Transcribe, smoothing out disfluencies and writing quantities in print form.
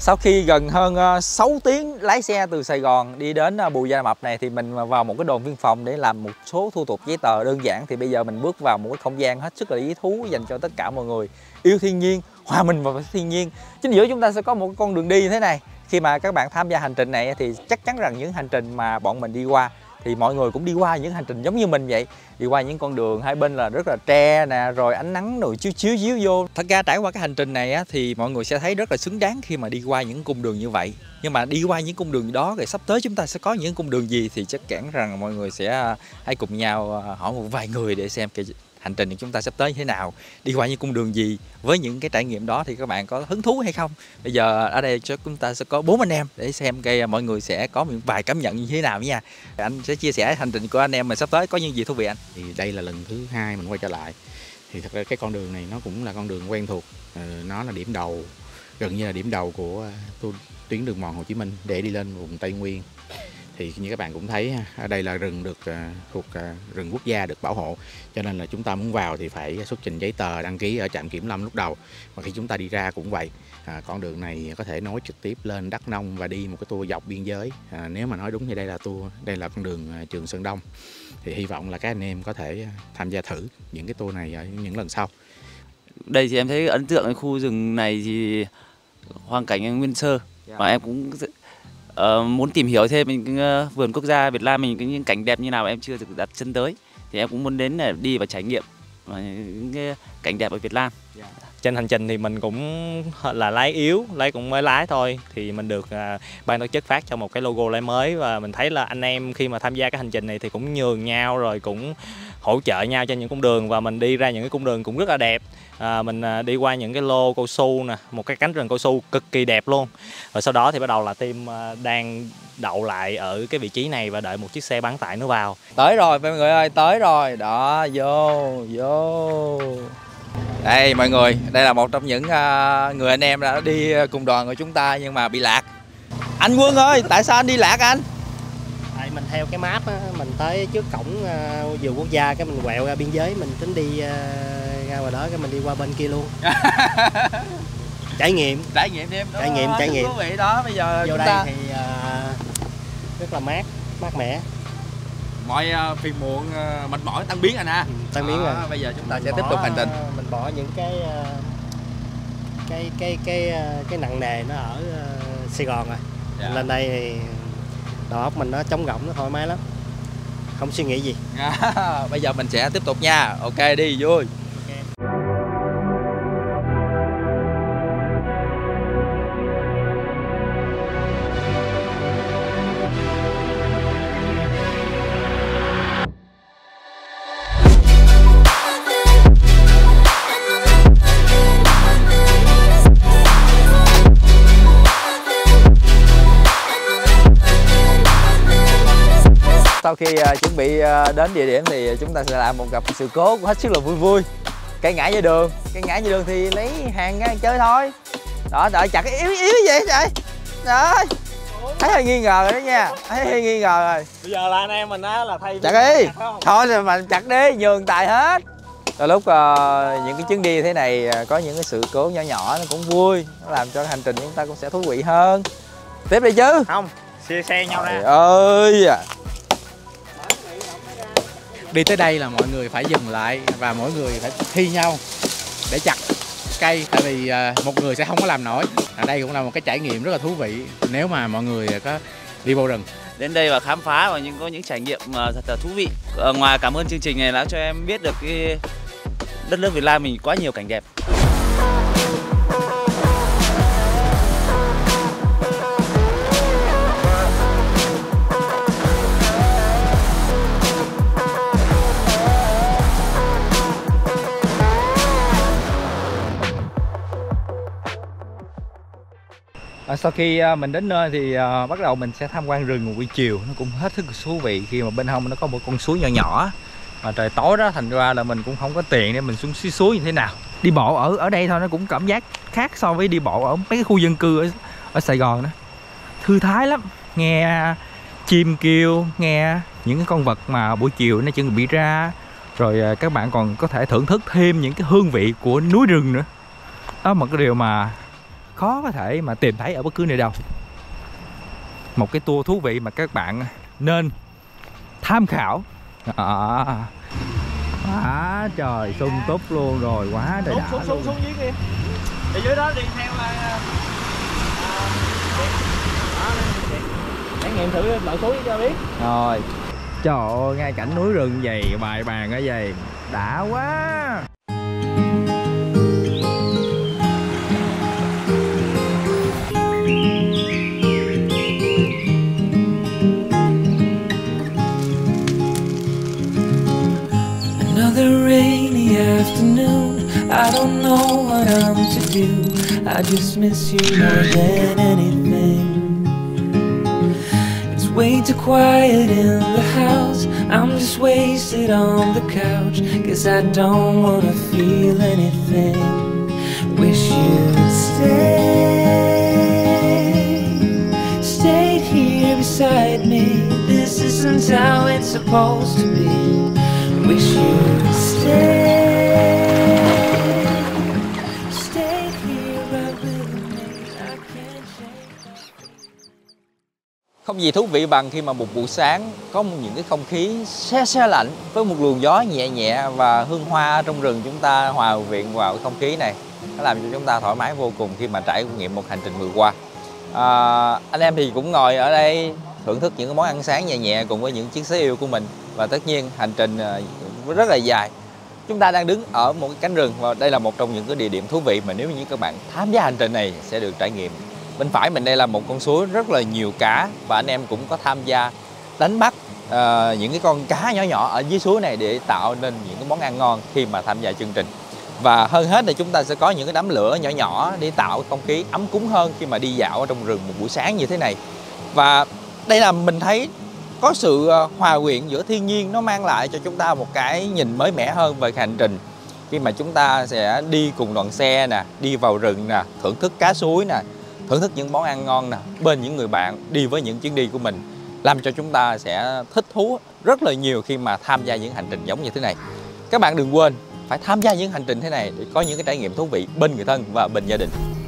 Sau khi gần hơn 6 tiếng lái xe từ Sài Gòn đi đến Bù Gia Mập này thì mình vào một cái đồn biên phòng để làm một số thủ tục giấy tờ đơn giản. Thì bây giờ mình bước vào một cái không gian hết sức là lý thú dành cho tất cả mọi người yêu thiên nhiên, hòa mình vào thiên nhiên. Chính giữa chúng ta sẽ có một con đường đi như thế này. Khi mà các bạn tham gia hành trình này thì chắc chắn rằng những hành trình mà bọn mình đi qua thì mọi người cũng đi qua những hành trình giống như mình vậy. Đi qua những con đường hai bên là rất là tre nè, rồi ánh nắng rồi chiếu vô. Thật ra trải qua cái hành trình này á, thì mọi người sẽ thấy rất là xứng đáng khi mà đi qua những cung đường như vậy. Nhưng mà đi qua những cung đường đó rồi sắp tới chúng ta sẽ có những cung đường gì thì chắc chắn rằng mọi người sẽ hãy cùng nhau hỏi một vài người để xem cái hành trình của chúng ta sắp tới như thế nào, đi qua những cung đường gì. Với những cái trải nghiệm đó thì các bạn có hứng thú hay không? Bây giờ ở đây chúng ta sẽ có 4 anh em để xem cái mọi người sẽ có một vài cảm nhận như thế nào nha. Anh sẽ chia sẻ hành trình của anh em mình sắp tới có những gì thú vị anh. Thì đây là lần thứ 2 mình quay trở lại. Thì thật ra cái con đường này nó cũng là con đường quen thuộc. Nó là điểm đầu, gần như là điểm đầu của tuyến đường mòn Hồ Chí Minh để đi lên vùng Tây Nguyên. Thì như các bạn cũng thấy ở đây là rừng được thuộc rừng quốc gia được bảo hộ, cho nên là chúng ta muốn vào thì phải xuất trình giấy tờ đăng ký ở trạm kiểm lâm lúc đầu. Và khi chúng ta đi ra cũng vậy. Con đường này có thể nối trực tiếp lên Đắk Nông và đi một cái tour dọc biên giới. Nếu mà nói đúng thì đây là con đường Trường Sơn Đông. Thì hy vọng là các anh em có thể tham gia thử những cái tour này ở những lần sau. Đây thì em thấy ấn tượng cái khu rừng này thì hoang cảnh nguyên sơ, và em cũng muốn tìm hiểu thêm vườn quốc gia Việt Nam mình những cảnh đẹp như nào em chưa được đặt chân tới, thì em cũng muốn đến để đi và trải nghiệm những cái cảnh đẹp ở Việt Nam. Trên hành trình thì mình cũng là lái cũng mới lái thôi, thì mình được ban tổ chức phát cho một cái logo lái mới, và mình thấy là anh em khi mà tham gia cái hành trình này thì cũng nhường nhau rồi cũng hỗ trợ nhau trên những cung đường, và mình đi ra những cái cung đường cũng rất là đẹp. Mình đi qua những cái lô cao su nè, một cái cánh rừng cao su cực kỳ đẹp luôn. Rồi sau đó thì bắt đầu là team đang đậu lại ở cái vị trí này và đợi một chiếc xe bán tải nó vào. Tới rồi mọi người ơi, tới rồi. Đó, vô. Đây mọi người, đây là một trong những người anh em đã đi cùng đoàn của chúng ta nhưng mà bị lạc. Anh Quân ơi, tại sao anh đi lạc anh? Tại mình theo cái map á, mình tới trước cổng vườn quốc gia cái mình quẹo ra biên giới, mình tính đi ra ngoài đó cái mình đi qua bên kia luôn. Trải nghiệm thêm đó. Trải nghiệm. Thú vị đó. Bây giờ vô đây thì rất là mát mẻ. Mọi phiền muộn mệt mỏi tan biến anh ha. Tan biến rồi. Bây giờ chúng ta sẽ tiếp tục hành trình. Mình bỏ những cái nặng nề nó ở Sài Gòn rồi. Lên đây thì đầu óc mình nó trống rỗng, nó thoải mái lắm, không suy nghĩ gì. Bây giờ mình sẽ tiếp tục nha. Ok, đi vui. Sau khi chuẩn bị đến địa điểm thì chúng ta sẽ làm một gặp sự cố hết sức là vui. Cây ngã dưới đường thì lấy hàng ra chơi thôi. Đó, đợi chặt cái yếu vậy trời. Rồi. Thấy hơi nghi ngờ rồi đó nha. Bây giờ là anh em mình á là thay chặt đi. Thôi rồi mà chặt đi, nhường tài hết. Đôi lúc những cái chuyến đi thế này có những cái sự cố nhỏ nó cũng vui, nó làm cho hành trình chúng ta cũng sẽ thú vị hơn. Tiếp đi chứ. Không, xe nhau ra. Trời ơi. Đi tới đây là mọi người phải dừng lại và mỗi người phải thi nhau để chặt cây, tại vì một người sẽ không có làm nổi. Đây cũng là một cái trải nghiệm rất là thú vị nếu mà mọi người có đi vô rừng. Đến đây và khám phá và có những trải nghiệm thật là thú vị. Ngoài cảm ơn chương trình này đã cho em biết được cái đất nước Việt Nam mình quá nhiều cảnh đẹp. Sau khi mình đến nơi thì bắt đầu mình sẽ tham quan rừng một buổi chiều, nó cũng hết sức thú vị khi mà bên hông nó có một con suối nhỏ mà trời tối đó, thành ra là mình cũng không có tiền để mình xuống suối như thế nào. Đi bộ ở đây thôi nó cũng cảm giác khác so với đi bộ ở mấy cái khu dân cư ở Sài Gòn đó. Thư thái lắm, nghe chim kêu, nghe những cái con vật mà buổi chiều nó chuẩn bị ra, rồi các bạn còn có thể thưởng thức thêm những cái hương vị của núi rừng nữa. Đó là một cái điều mà khó có thể mà tìm thấy ở bất cứ nơi đâu. Một cái tour thú vị mà các bạn nên tham khảo. Quá trời sung túc luôn rồi, quá trời đã luôn. Xuống dưới kia. Ở dưới đó đi theo trải nghiệm thử lội suối cho biết. Rồi. Trời ơi, ngay cảnh núi rừng vậy, bài bàn ở vậy, đã quá. Another rainy afternoon, I don't know what I'm to do. I just miss you more than anything. It's way too quiet in the house, I'm just wasted on the couch, 'cause I don't wanna feel anything. Wish you'd stayed here beside me. This isn't how it's supposed to be. Wish you'd stay here right with me. I can't change. Không gì thú vị bằng khi mà một buổi sáng có những cái không khí se lạnh với một luồng gió nhẹ nhẹ và hương hoa trong rừng chúng ta hòa quyện vào không khí này. Nó làm cho chúng ta thoải mái vô cùng khi mà trải nghiệm một hành trình vừa qua. Anh em thì cũng ngồi ở đây thưởng thức những cái món ăn sáng nhẹ nhẹ cùng với những chiếc xe yêu của mình. Và tất nhiên hành trình rất là dài. Chúng ta đang đứng ở một cái cánh rừng và đây là một trong những cái địa điểm thú vị mà nếu như các bạn tham gia hành trình này sẽ được trải nghiệm. Bên phải mình đây là một con suối rất là nhiều cá và anh em cũng có tham gia đánh bắt những cái con cá nhỏ nhỏ ở dưới suối này để tạo nên những cái món ăn ngon khi mà tham gia chương trình. Và hơn hết là chúng ta sẽ có những cái đám lửa nhỏ nhỏ để tạo không khí ấm cúng hơn khi mà đi dạo ở trong rừng một buổi sáng như thế này. Và đây là mình thấy có sự hòa quyện giữa thiên nhiên, nó mang lại cho chúng ta một cái nhìn mới mẻ hơn về hành trình. Khi mà chúng ta sẽ đi cùng đoàn xe nè, đi vào rừng nè, thưởng thức cá suối nè, thưởng thức những món ăn ngon nè, bên những người bạn đi với những chuyến đi của mình, làm cho chúng ta sẽ thích thú rất là nhiều khi mà tham gia những hành trình giống như thế này. Các bạn đừng quên phải tham gia những hành trình thế này để có những cái trải nghiệm thú vị bên người thân và bên gia đình.